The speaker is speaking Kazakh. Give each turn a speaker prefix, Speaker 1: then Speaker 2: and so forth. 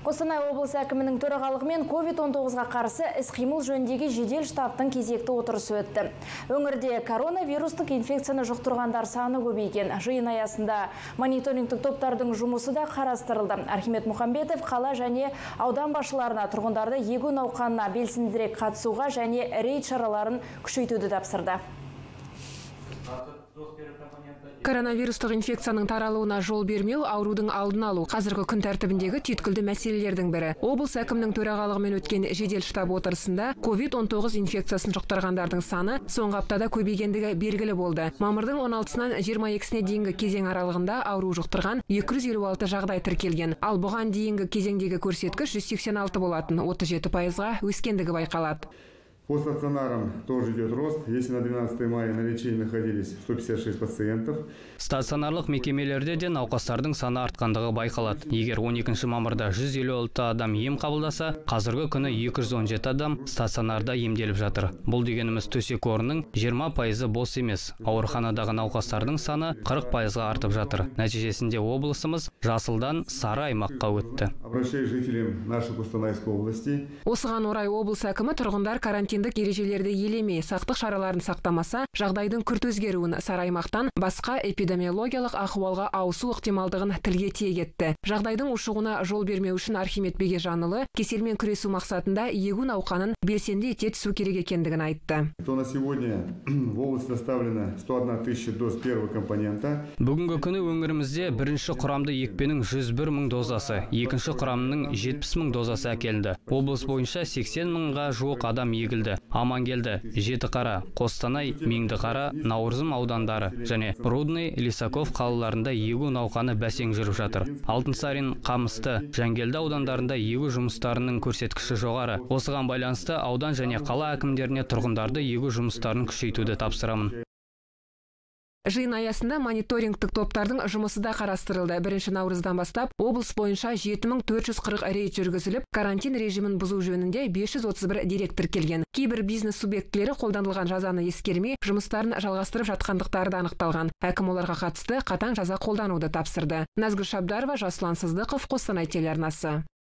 Speaker 1: Қостанай облысы әкімінің төрағалығымен COVID-19-ға қарсы іс-қимыл жөніндегі жедел штабтың кезекті отырысы өтті. Өңірде коронавирустық инфекцияны жұқтырғандар саны көбейген. Жиын аясында мониторингтік топтардың жұмысы да қарастырылды. Архимед Мұхамбетов қала және аудан басшыларына тұрғындарды егу науқанына белсендірек қатысуға және рейд шараларын күшейтуді тапсырды.
Speaker 2: Коронавирустық инфекцияның таралуына жол бермеу, аурудың алдын алу қазіргі күн тәртібіндегі түйткілді мәселелердің бірі. Облыс әкімінің төрағалығымен өткен жедел штаб отырысында COVID-19 инфекциясын жұқтырғандардың саны соңғы аптада көбейгендігі белгілі болды. Мамырдың 16-сынан 22-сіне дейінгі кезең аралығында ауру жұқтырған 256 жағдай тіркелген. Ал бұған дейінгі кезеңдегі көрсеткіш 186 болатын, 37%-ға өскендігі байқалады.
Speaker 3: По стационарам тоже идет рост. Если на 12 мая на лечении находились 156 пациентов.
Speaker 4: Стационарлық мекемелерде де науқастардың саны артқандығы байқалады. Егер 12 мамырда 156 адам ем қабылдаса, қазіргі күні 217 адам стационарда емделіп жатыр. Бұл дегеніміз төсек орынның 20% бос емес. Ауруханадағы науқастардың саны 40%-ға артып жатыр. Нәтижесінде облысымыз жасылдан сары аймаққа өтті.
Speaker 3: Обращаюсь к жителям нашей Костанайской области.
Speaker 2: Осыған орай облыс әкімі тұрғындар карантиндік ережелерді елемей, сақтық шараларын сақтамаса, жағдайдың күрт өзгеруін, сары аймақтан басқа эпидемиологиялық ахуалға ауысу ықтималдығын тілге тиек етті. Жағдайдың ушығуына жол бермеу үшін Архимед Бегежанұлы кеселмен күресу мақсатында егу науқанын белсенді ете түсу керек екендігін айтты.
Speaker 3: То на сегодня в области доставлено 101 тысяча доз первого компонента.
Speaker 4: Бүгінгі күні өңірімізде бірінші құрамды екпенің 101 мың дозасы, екінші құрамның 70 мың дозасы әкелінді. Облыс бойынша 80 мыңға жуық адам егілді. Амангелді, Жетіқара, Қостанай, Меңдіқара, Наурызым аудандары және Рудный, Лисаков қалаларында егу науқаны бәсең жүріп жатыр. Алтынсарин, Қамысты, Жангелді аудандарында егу жұмыстарының көрсеткіші жоғары. Осыған байланысты аудан және қала әкімдеріне тұрғындарды егу жұмыстарын күшейтуді тапсырамын.
Speaker 2: Жиын аясында мониторингтік топтардың жұмысы да қарастырылды. 1 наурыздан бастап облыс бойынша 7440 рейд жүргізіліп, карантин режимін бұзу жөнінде 531 дерек тіркелген. Кейбір бизнес субъектілері қолданылған жазаны ескермей, жұмыстарын жалғастырып жатқандықтары да анықталған. Әкім оларға қатысты қатаң жаза қолдануды тапсырды. Назгүл Шабдарова, Жасұлан Сыздықов, Қостанай телеарнасы.